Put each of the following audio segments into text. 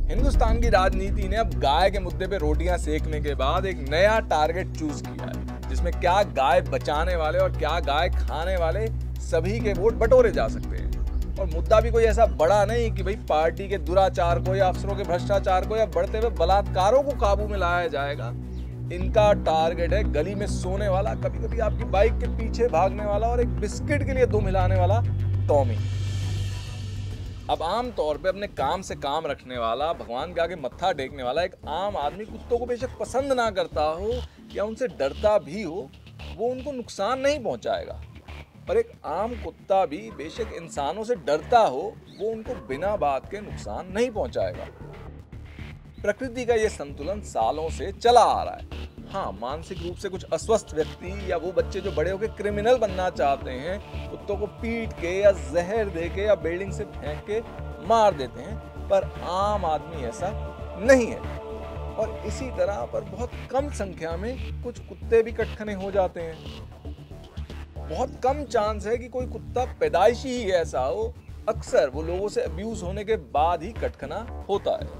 हिंदुस्तान की राजनीति ने अब गाय के मुद्दे पे रोटियां सेकने के बाद एक नया टारगेट चूज किया है, जिसमें क्या गाय बचाने वाले और क्या गाय खाने वाले सभी के वोट बटोरे जा सकते हैं। और मुद्दा भी कोई ऐसा बड़ा नहीं कि भाई पार्टी के दुराचार को या अफसरों के भ्रष्टाचार को या बढ़ते हुए बलात्कारों को काबू में लाया जाएगा। इनका टारगेट है गली में सोने वाला, कभी कभी आपकी बाइक के पीछे भागने वाला और एक बिस्किट के लिए दुम हिलाने वाला टॉमी। अब आम तौर पे अपने काम से काम रखने वाला, भगवान के आगे मत्था टेकने वाला एक आम आदमी कुत्तों को बेशक पसंद ना करता हो या उनसे डरता भी हो, वो उनको नुकसान नहीं पहुंचाएगा। पर एक आम कुत्ता भी बेशक इंसानों से डरता हो, वो उनको बिना बात के नुकसान नहीं पहुंचाएगा। प्रकृति का ये संतुलन सालों से चला आ रहा है। हाँ, मानसिक रूप से कुछ अस्वस्थ व्यक्ति या वो बच्चे जो बड़े होकर क्रिमिनल बनना चाहते हैं, कुत्तों को पीट के या जहर दे के या बिल्डिंग से फेंक के मार देते हैं, पर आम आदमी ऐसा नहीं है। और इसी तरह पर बहुत कम संख्या में कुछ कुत्ते भी कटखने हो जाते हैं। बहुत कम चांस है कि कोई कुत्ता पैदाइशी ही ऐसा हो, अक्सर वो लोगों से अब्यूज होने के बाद ही कटखना होता है।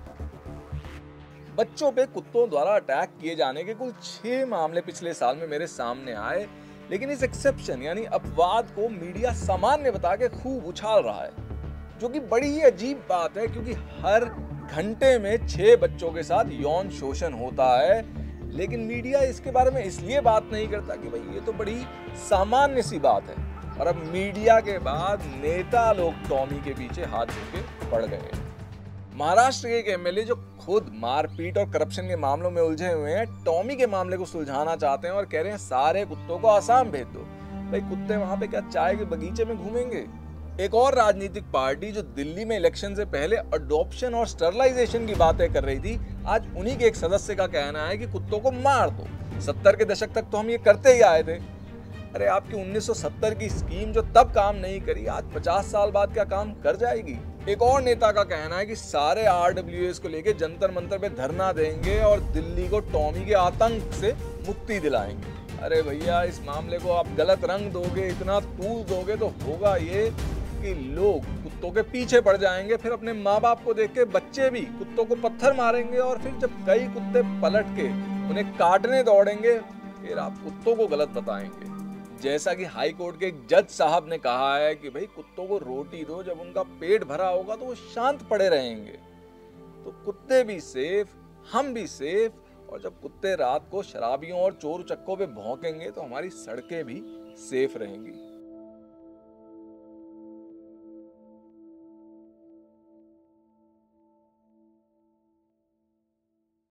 बच्चों पे कुत्तों द्वारा अटैक किए जाने के कुल 6 मामले पिछले साल में मेरे सामने आए, लेकिन इस एक्सेप्शन यानी अपवाद को मीडिया सामान्य बता के खूब उछाल रहा है, जो कि बड़ी ही अजीब बात है, क्योंकि हर घंटे में 6 बच्चों के साथ यौन शोषण होता है। लेकिन मीडिया इसके बारे में इसलिए बात नहीं करता कि भाई ये तो बड़ी सामान्य सी बात है। और अब मीडिया के बाद नेता लोग टॉमी के पीछे हाथ जोड़ के पड़ गए। महाराष्ट्र के एक एमएलए जो खुद मारपीट और करप्शन के मामलों में उलझे हुए हैं, टॉमी के मामले को सुलझाना चाहते हैं और कह रहे हैं सारे कुत्तों को आसाम भेज दो। भाई कुत्ते वहां पे क्या चाय के बगीचे में घूमेंगे? एक और राजनीतिक पार्टी जो दिल्ली में इलेक्शन से पहले अडॉप्शन और स्टरलाइजेशन की बातें कर रही थी, आज उन्हीं के एक सदस्य का कहना है कि कुत्तों को मार दो। 70 के दशक तक तो हम ये करते ही आए थे। अरे आपकी 1970 की स्कीम जो तब काम नहीं करी, आज 50 साल बाद क्या काम कर जाएगी? एक और नेता का कहना है कि सारे आरडब्ल्यूएस को लेके जंतर मंतर पे धरना देंगे और दिल्ली को टॉमी के आतंक से मुक्ति दिलाएंगे। अरे भैया, इस मामले को आप गलत रंग दोगे, इतना तूल दोगे तो होगा ये कि लोग कुत्तों के पीछे पड़ जाएंगे। फिर अपने माँ बाप को देख के बच्चे भी कुत्तों को पत्थर मारेंगे और फिर जब कई कुत्ते पलट के उन्हें काटने दौड़ेंगे, फिर आप कुत्तों को गलत बताएंगे। जैसा कि हाई कोर्ट के एक जज साहब ने कहा है कि भाई कुत्तों को रोटी दो, जब उनका पेट भरा होगा तो वो शांत पड़े रहेंगे। तो कुत्ते भी सेफ, हम भी सेफ, और जब कुत्ते रात को शराबियों और चोर चक्कों पे भौंकेंगे तो हमारी सड़कें भी सेफ रहेंगी।